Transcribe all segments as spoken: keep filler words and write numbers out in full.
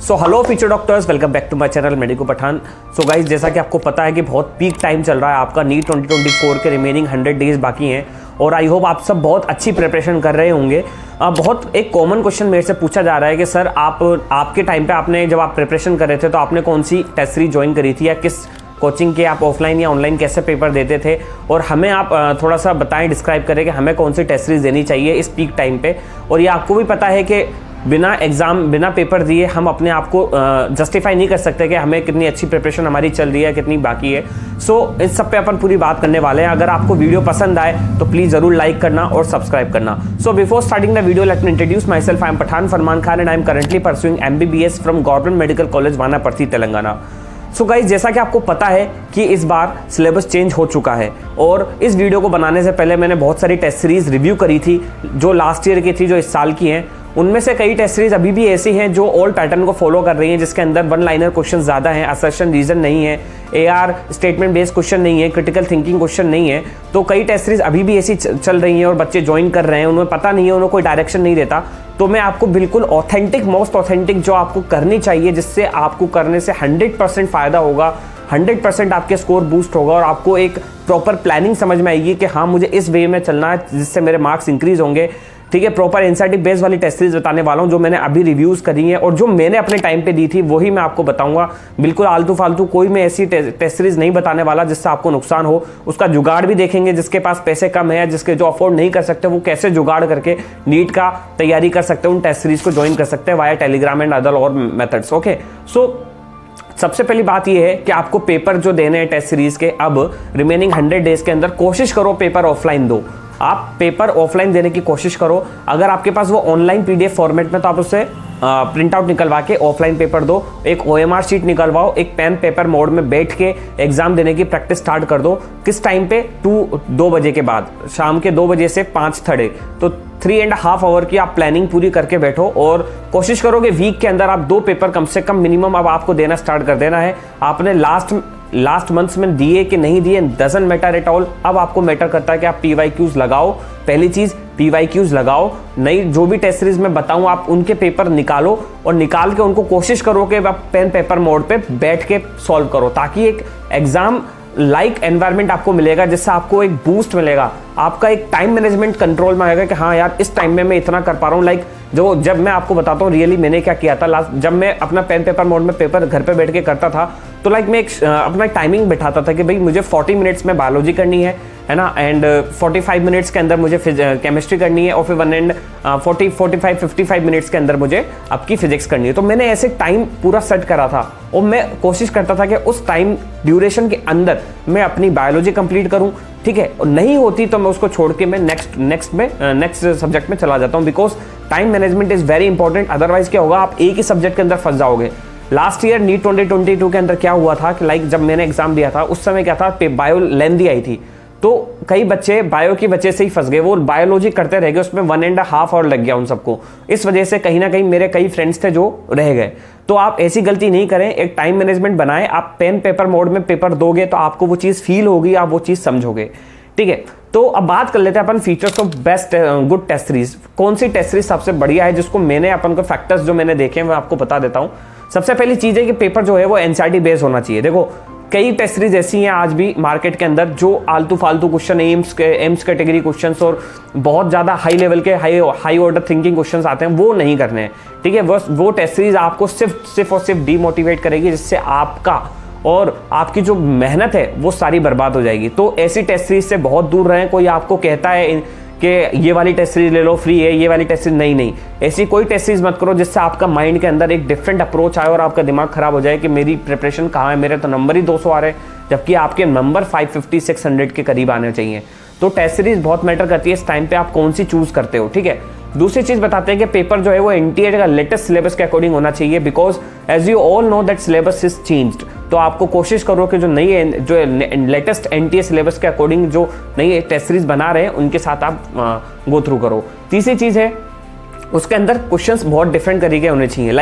So hello future doctors, welcome back to my channel medico Pathan. So guys, जैसा कि आपको पता है कि बहुत पीक टाइम चल रहा है आपका, नीट ट्वेंटी ट्वेंटी फोर के रिमेनिंग हंड्रेड डेज बाकी हैं और आई होप आप सब बहुत अच्छी प्रिपरेशन कर रहे होंगे। आ, बहुत एक कॉमन क्वेश्चन मेरे से पूछा जा रहा है कि सर आप आपके टाइम पे आपने जब आप प्रिपरेशन कर रहे थे तो आपने कौन सी टेस्ट सीरीज ज्वाइन करी थी या किस कोचिंग के आप ऑफलाइन या ऑनलाइन कैसे पेपर देते थे, और हमें आप थोड़ा सा बताएं, डिस्क्राइब करें कि हमें कौन सी टेस्ट सीरीज देनी चाहिए इस पीक टाइम पे। और ये आपको भी पता है कि बिना एग्जाम बिना पेपर दिए हम अपने आप को जस्टिफाई नहीं कर सकते कि हमें कितनी अच्छी प्रिपरेशन हमारी चल रही है, कितनी बाकी है। सो so, इस सब पे अपन पूरी बात करने वाले हैं। अगर आपको वीडियो पसंद आए तो प्लीज जरूर लाइक करना और सब्सक्राइब करना। So before starting the video, let me introduce myself. I am Pathan Farman Khan and I am currently pursuing M B B S from government medical college Wanaparthy, Telangana. So so guys, जैसा कि आपको पता है कि इस बार सिलेबस चेंज हो चुका है और इस वीडियो को बनाने से पहले मैंने बहुत सारी टेस्ट सीरीज रिव्यू करी थी जो लास्ट ईयर की थी, जो इस साल की हैं। उनमें से कई टेस्ट सीरीज अभी भी ऐसी हैं जो ओल्ड पैटर्न को फॉलो कर रही हैं, जिसके अंदर वन लाइनर क्वेश्चन ज़्यादा हैं, असर्शन रीजन नहीं है, A R statement based question नहीं है, क्रिटिकल थिंकिंग क्वेश्चन नहीं है। तो कई टेस्ट सीरीज अभी भी ऐसी चल रही हैं और बच्चे ज्वाइन कर रहे हैं, उन्हें पता नहीं है, उन्हें कोई डायरेक्शन नहीं देता। तो मैं आपको बिल्कुल ऑथेंटिक, मोस्ट ऑथेंटिक जो आपको करनी चाहिए, जिससे आपको करने से हंड्रेड परसेंट फायदा होगा, हंड्रेड परसेंट आपके स्कोर बूस्ट होगा और आपको एक प्रॉपर प्लानिंग समझ में आएगी कि हाँ मुझे इस वे में चलना है जिससे मेरे मार्क्स इंक्रीज होंगे। ठीक है, प्रॉपर एनसीईआरटी बेस्ड वाली टेस्ट सीरीज बताने वाला हूं जो मैंने अभी रिव्यूज करी है और जो मैंने अपने टाइम पे दी थी वही मैं आपको बताऊंगा। बिल्कुल आलतू फालतू कोई मैं ऐसी टेस्ट सीरीज नहीं बताने वाला जिससे आपको नुकसान हो। उसका जुगाड़ भी देखेंगे, जिसके पास पैसे कम है, जिसके जो अफोर्ड नहीं कर सकते, वो कैसे जुगाड़ करके नीट का तैयारी कर सकते हैं, उन टेस्ट सीरीज को ज्वाइन कर सकते हैं वाया टेलीग्राम एंड अदर और मेथड्स। ओके, सो सबसे पहली बात यह है कि आपको पेपर जो देने हैं टेस्ट सीरीज के, अब रिमेनिंग हंड्रेड डेज के अंदर कोशिश करो पेपर ऑफलाइन दो। आप पेपर ऑफलाइन देने की कोशिश करो। अगर आपके पास वो ऑनलाइन पीडीएफ फॉर्मेट में तो आप उससे प्रिंट आउट निकलवा के ऑफलाइन पेपर दो। एक ओएमआर शीट निकलवाओ, एक पेन पेपर मोड में बैठ के एग्जाम देने की प्रैक्टिस स्टार्ट कर दो। किस टाइम पे? टू दो बजे के बाद, शाम के दो बजे से पाँच थर्डे, तो थ्री एंड हाफ आवर की आप प्लानिंग पूरी करके बैठो और कोशिश करो कि वीक के अंदर आप दो पेपर कम से कम मिनिमम अब आपको देना स्टार्ट कर देना है। आपने लास्ट लास्ट मंथ्स में दिए कि नहीं दिए डजंट मैटर एट ऑल। अब आपको मैटर करता है कि आप पीवाईक्यूज लगाओ। पहली चीज पीवाईक्यूज लगाओ, नई जो भी टेस्ट सीरीज में बताऊं आप उनके पेपर निकालो और निकाल के उनको कोशिश करो कि आप पेन पेपर मोड पे बैठ के सॉल्व करो, ताकि एक एग्जाम लाइक एनवायरनमेंट आपको मिलेगा, जिससे आपको एक बूस्ट मिलेगा। आपका एक टाइम मैनेजमेंट कंट्रोल में आएगा कि हाँ यार इस टाइम में मैं इतना कर पा रहा हूँ। लाइक जो जब मैं आपको बताता हूँ रियली मैंने क्या किया था लास्ट, जब मैं अपना पेन पेपर मोड में पेपर घर पे बैठ के करता था तो लाइक मैं एक अपना टाइमिंग बैठाता था कि भाई मुझे फोर्टी मिनट्स में बायोलॉजी करनी है है ना, एंड फोर्टी फाइव मिनट्स के अंदर मुझे केमिस्ट्री करनी है और फिर one and forty forty five fifty five minutes के अंदर मुझे आपकी फिजिक्स करनी है। तो मैंने ऐसे टाइम पूरा सेट करा था और मैं कोशिश करता था कि उस टाइम ड्यूरेशन के अंदर मैं अपनी बायोलॉजी कंप्लीट करूं। ठीक है, और नहीं होती तो मैं उसको छोड़ के मैं नेक्स्ट नेक्स्ट में नेक्स्ट सब्जेक्ट में चला जाता हूं, because time management is very important. Otherwise क्या होगा, आप एक ही सब्जेक्ट के अंदर फंस जाओगे। Last year NEET twenty twenty two के अंदर क्या हुआ था कि लाइक जब मैंने एग्जाम दिया था उस समय क्या था, बायो लेंदी आई थी, तो कई बच्चे बायो की वजह से ही फंस गए, वो बायोलॉजी करते रह गए, उसमें वन एंड हाफ आवर लग गया उन सबको। इस वजह से कहीं ना कहीं मेरे कई फ्रेंड्स थे जो रह गए। तो आप ऐसी गलती नहीं करें, एक टाइम मैनेजमेंट बनाएं। आप पेन पेपर मोड में पेपर दोगे तो आपको वो चीज़ फील होगी, आप वो चीज़ समझोगे। ठीक है, तो अब बात कर लेते हैं अपन features of best good test series. कौन सी टेस्ट सीरीज सबसे बढ़िया है, जिसको मैंने अपन को फैक्टर्स जो मैंने देखे हैं मैं आपको बता देता हूँ। सबसे पहली चीज़ है कि पेपर जो है वो एनसीईआरटी बेस्ड होना चाहिए। देखो कई टेस्ट सीरीज ऐसी हैं आज भी मार्केट के अंदर जो आलतू फालतू क्वेश्चन, एम्स के एम्स कैटेगरी क्वेश्चंस और बहुत ज़्यादा हाई लेवल के high high order thinking questions आते हैं, वो नहीं करने हैं। ठीक है, वो वो टेस्ट सीरीज आपको सिर्फ सिर्फ और सिर्फ डीमोटिवेट करेगी, जिससे आपका और आपकी जो मेहनत है वो सारी बर्बाद हो जाएगी। तो ऐसी टेस्ट सीरीज से बहुत दूर रहें। कोई आपको कहता है कि ये वाली टेस्ट सीरीज ले लो फ्री है, ये वाली टेस्ट सीरीज, नहीं नहीं ऐसी कोई टेस्ट सीरीज मत करो जिससे आपका माइंड के अंदर एक डिफरेंट अप्रोच आए और आपका दिमाग खराब हो जाए कि मेरी प्रिपरेशन कहाँ है, मेरे तो नंबर ही दो सौ आ रहे हैं, जबकि आपके number five fifty six hundred के करीब आने चाहिए। तो टेस्ट सीरीज बहुत मैटर करती है इस टाइम पे आप कौन सी चूज करते हो। ठीक है, दूसरी चीज बताते हैं कि पेपर जो है वो एनटीए का लेटेस्ट सिलेबस के अकॉर्डिंग होना चाहिए, because as you all know that syllabus is changed. तो आपको कोशिश करो कि जो नई जो लेटेस्ट एनटीए सिलेबस के अकॉर्डिंग जो नई टेस्ट सीरीज बना रहे हैं उनके साथ आप गो थ्रू करो। तीसरी चीज है उसके अंदर क्वेश्चंस बहुत डिफरेंट तरीके होने चाहिए। लाइक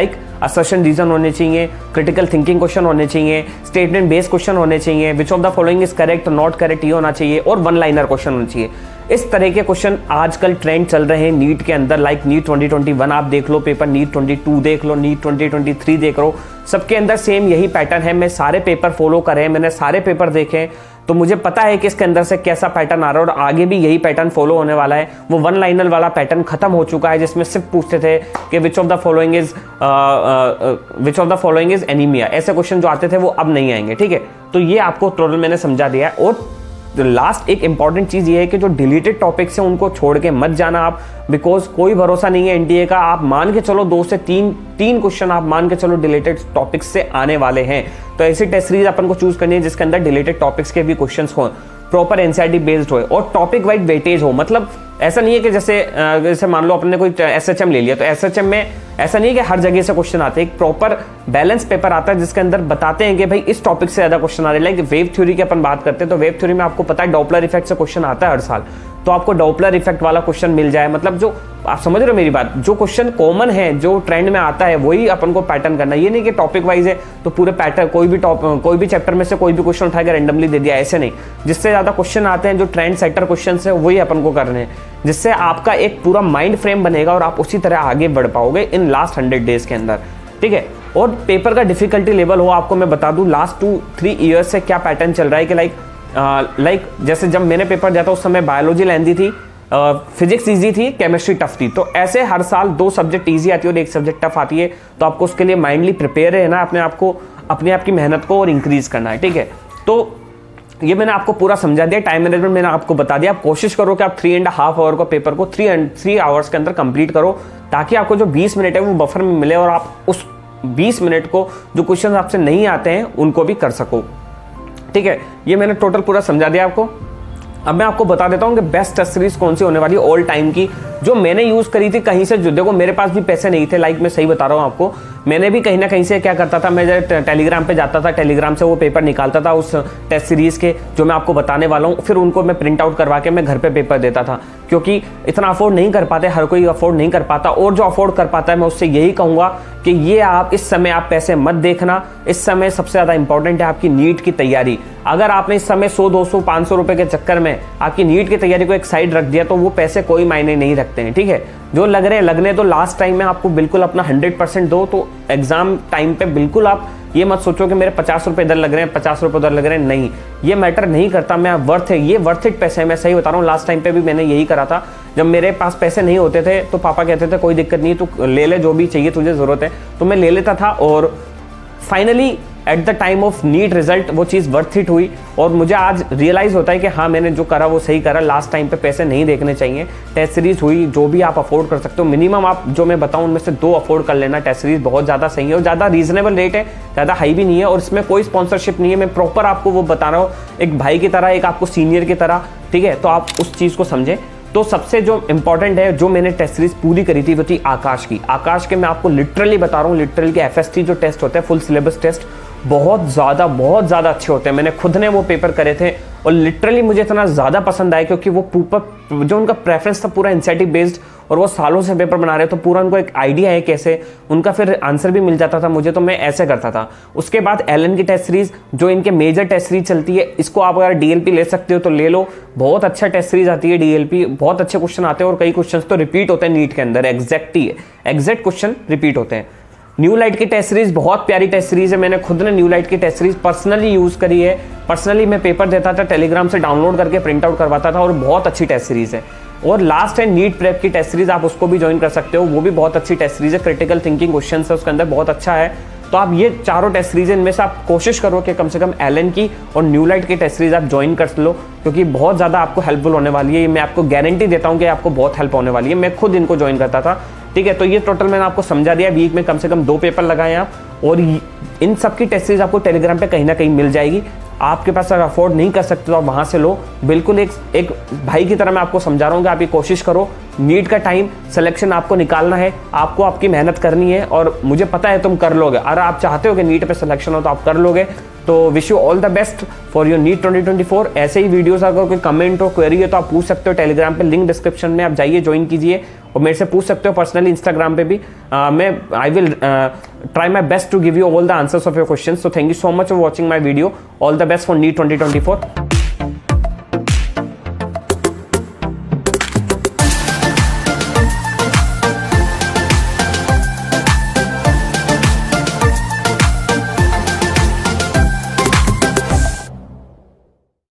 असर्शन रीजन होने चाहिए, क्रिटिकल थिंकिंग क्वेश्चन होने चाहिए, स्टेटमेंट बेस्ड क्वेश्चन होने चाहिए, which of the following is correct not correct ये होना चाहिए, और वन लाइनर क्वेश्चन होना चाहिए। इस तरह के क्वेश्चन आजकल ट्रेंड चल रहे हैं नीट के अंदर। Like NEET twenty twenty one आप देख लो पेपर, नीट ट्वेंटी टू देख लो, नीट ट्वेंटी ट्वेंटी थ्री देख लो, सबके अंदर सेम यही पैटर्न है। मैं सारे पेपर फॉलो कर रहे हैं, मैंने सारे पेपर देखे, तो मुझे पता है कि इसके अंदर से कैसा पैटर्न आ रहा है और आगे भी यही पैटर्न फॉलो होने वाला है। वो वन लाइनर वाला पैटर्न खत्म हो चुका है जिसमें सिर्फ पूछते थे कि which of the following is which of the following is anaemia, ऐसे क्वेश्चन जो आते थे वो अब नहीं आएंगे। ठीक है, तो ये आपको टोटल मैंने समझा दिया है। और लास्ट एक इंपॉर्टेंट चीज ये है कि जो डिलीटेड टॉपिक्स हैं उनको छोड़ के मत जाना आप, बिकॉज कोई भरोसा नहीं है एनटीए का। आप मान के चलो दो से तीन तीन क्वेश्चन आप मान के चलो डिलीटेड टॉपिक्स से आने वाले हैं, तो ऐसी टेस्ट सीरीज अपन को चूज करनी है जिसके अंदर डिलीटेड टॉपिक्स के भी क्वेश्चंस हो, प्रॉपर एनसीईआरटी बेस्ड हो और टॉपिक वाइज वेटेज हो। मतलब ऐसा नहीं है कि जैसे जैसे मान लो अपने कोई एसएचएम ले लिया, तो एसएचएम में ऐसा नहीं है कि हर जगह से क्वेश्चन आते हैं, एक प्रॉपर बैलेंस पेपर आता है जिसके अंदर बताते हैं कि भाई इस टॉपिक से ज्यादा क्वेश्चन आ रहे हैं। लाइक वेव थ्योरी की अपन बात करते हैं, तो वेव थ्योरी में आपको पता है डॉपलर इफेक्ट से क्वेश्चन आता है हर साल, तो आपको डॉपलर इफेक्ट वाला क्वेश्चन मिल जाए। मतलब जो आप समझ रहे हो मेरी बात, जो क्वेश्चन कॉमन है, जो ट्रेंड में आता है, वही अपन को पैटर्न करना। ये नहीं कि टॉपिक वाइज है तो पूरे पैटर्न कोई भी टॉप कोई भी चैप्टर में से कोई भी क्वेश्चन उठाकर रैंडमली दे दिया, ऐसे नहीं। जिससे ज्यादा क्वेश्चन आते हैं, जो ट्रेंड सेटर क्वेश्चन है, वही अपन को करने हैं, जिससे आपका एक पूरा माइंड फ्रेम बनेगा और आप उसी तरह आगे बढ़ पाओगे इन लास्ट हंड्रेड डेज के अंदर। ठीक है, और पेपर का डिफिकल्टी लेवल हो, आपको मैं बता दूं लास्ट टू थ्री ईयर्स से क्या पैटर्न चल रहा है कि लाइक लाइक uh, जैसे जब मैंने पेपर दिया था उस समय बायोलॉजी लेंदी थी, फिजिक्स uh, इजी थी, केमिस्ट्री टफ थी। तो ऐसे हर साल दो सब्जेक्ट इजी आती है और एक सब्जेक्ट टफ आती है, तो आपको उसके लिए माइंडली प्रिपेयर रहना, अपने आप को अपने आप की मेहनत को और इंक्रीज करना है। ठीक है, तो ये मैंने आपको पूरा समझा दिया। टाइम मैनेजमेंट मैंने आपको बता दिया। आप कोशिश करो कि आप थ्री एंड हाफ आवर का पेपर को थ्री एंड थ्री आवर्स के अंदर कंप्लीट करो, ताकि आपको जो बीस मिनट है वो बफर में मिले और आप उस बीस मिनट को जो क्वेश्चन आपसे नहीं आते हैं उनको भी कर सको। ठीक है, ये मैंने टोटल पूरा समझा दिया आपको। अब मैं आपको बता देता हूँ कि बेस्ट टेस्ट सीरीज कौन सी होने वाली है ऑल टाइम की, जो मैंने यूज करी थी कहीं से। जो देखो मेरे पास भी पैसे नहीं थे, लाइक मैं सही बता रहा हूँ आपको, मैंने भी कहीं ना कहीं से क्या करता था, मैं जब टेलीग्राम पे जाता था, टेलीग्राम से वो पेपर निकालता था उस टेस्ट सीरीज के जो मैं आपको बताने वाला हूँ, फिर उनको मैं प्रिंट आउट करवा के मैं घर पे पेपर देता था, क्योंकि इतना अफोर्ड नहीं कर पाते, हर कोई अफोर्ड नहीं कर पाता। और जो अफोर्ड कर पाता है मैं उससे यही कहूँगा कि ये आप इस समय आप पैसे मत देखना। इस समय सबसे ज़्यादा इंपॉर्टेंट है आपकी नीट की तैयारी। अगर आपने इस समय सौ दो सौ पाँच सौ रुपये के चक्कर में आपकी नीट की तैयारी को एक साइड रख दिया, तो वो पैसे कोई मायने नहीं रखते हैं। ठीक है, जो लग रहे हैं लगने तो लास्ट टाइम में आपको बिल्कुल अपना हंड्रेड परसेंट दो, तो एग्जाम टाइम पे बिल्कुल आप ये मत सोचो कि मेरे पचास रुपए इधर लग रहे हैं, पचास रुपए उधर लग रहे हैं। नहीं, ये मैटर नहीं करता। मैं वर्थ है, ये वर्थ इट पैसे है, मैं सही बता रहा हूँ। लास्ट टाइम पे भी मैंने यही करा था। जब मेरे पास पैसे नहीं होते थे तो पापा कहते थे कोई दिक्कत नहीं, तू ले ले जो भी चाहिए तुझे जरूरत है, तो मैं ले लेता था। और finally at the time of NEET result वो चीज़ वर्थ इट हुई, और मुझे आज रियलाइज़ होता है कि हाँ मैंने जो करा वो सही करा। लास्ट टाइम पे पैसे नहीं देखने चाहिए। टेस्ट सीरीज हुई, जो भी आप अफोर्ड कर सकते हो, मिनिमम आप जो मैं बताऊं उनमें से दो अफोर्ड कर लेना। टेस्ट सीरीज बहुत ज़्यादा सही है और ज़्यादा रीजनेबल रेट है, ज़्यादा हाई भी नहीं है, और इसमें कोई स्पॉन्सरशिप नहीं है। मैं प्रॉपर आपको वो बता रहा हूँ, एक भाई की तरह, एक आपको सीनियर की तरह। ठीक है, तो आप उस चीज़ को समझें। तो सबसे जो इंपॉर्टेंट है, जो मैंने टेस्ट सीरीज पूरी करी थी वो थी आकाश की। आकाश के मैं आपको लिटरली बता रहा हूँ, लिटरली के एफएसटी जो टेस्ट होते हैं, फुल सिलेबस टेस्ट, बहुत ज़्यादा बहुत ज़्यादा अच्छे होते हैं। मैंने खुद ने वो पेपर करे थे और लिटरली मुझे इतना ज़्यादा पसंद आया, क्योंकि वो पेपर जो उनका प्रेफरेंस था पूरा एनसीईआरटी बेस्ड, और वो सालों से पेपर बना रहे, तो पूरा उनको एक आइडिया है कैसे उनका फिर आंसर भी मिल जाता था मुझे, तो मैं ऐसे करता था। उसके बाद एलन की टेस्ट सीरीज, जो इनके मेजर टेस्ट सीरीज चलती है, इसको आप अगर डीएलपी ले सकते हो तो ले लो। बहुत अच्छा टेस्ट सीरीज आती है डीएलपी, बहुत अच्छे क्वेश्चन आते हैं, और कई क्वेश्चन तो रिपीट होते हैं नीट के अंदर, एग्जैक्ट ही एग्जैक्ट क्वेश्चन रिपीट होते हैं। न्यू लाइट की टेस्ट सीरीज बहुत प्यारी टेस्ट सीरीज है। मैंने खुद ने न्यू लाइट की टेस्ट सीरीज पर्सनली यूज करी है। पर्सनली मैं पेपर देता था, टेलीग्राम से डाउनलोड करके प्रिंट आउट करवाता था, और बहुत अच्छी टेस्ट सीरीज है। और लास्ट है नीट प्रेप की टेस्ट सीरीज, आप उसको भी ज्वाइन कर सकते हो, वो भी बहुत अच्छी टेस्ट सीरीज है। क्रिटिकल थिंकिंग क्वेश्चन है उसके अंदर, बहुत अच्छा है। तो आप ये चारों टेस्ट सीरीज इनमें से आप कोशिश करो कि कम से कम एलन की और न्यू लाइट की टेस्ट सीरीज आप ज्वाइन कर लो, क्योंकि बहुत ज़्यादा आपको हेल्पफुल होने वाली है। मैं आपको गारंटी देता हूँ कि आपको बहुत हेल्प होने वाली है। मैं खुद इनको ज्वाइन करता था। ठीक है, तो ये टोटल मैंने आपको समझा दिया। वीक में कम से कम दो पेपर लगाए आप, और इन सब की टेस्ट सीरीज आपको टेलीग्राम पे कहीं ना कहीं मिल जाएगी। आपके पास अगर अफोर्ड नहीं कर सकते तो आप वहाँ से लो। बिल्कुल एक एक भाई की तरह मैं आपको समझा रहा हूँ कि आप ये कोशिश करो। नीट का टाइम सिलेक्शन आपको निकालना है, आपको आपकी मेहनत करनी है, और मुझे पता है तुम कर लोगे। अगर आप चाहते हो कि नीट पे सिलेक्शन हो तो आप कर लोगे। तो wish you all the best for your NEET twenty twenty four. ऐसे ही वीडियोस अगर कोई कमेंट हो, क्वेरी हो तो आप पूछ सकते हो टेलीग्राम पे, लिंक डिस्क्रिप्शन में आप जाइए, ज्वाइन कीजिए। और मेरे से पूछ सकते हो पर्सनली इंस्टाग्राम पे भी। uh, मैं I will try my best to give you all the answers of your question. So thank you so much for watching my video. All the best for NEET twenty twenty four.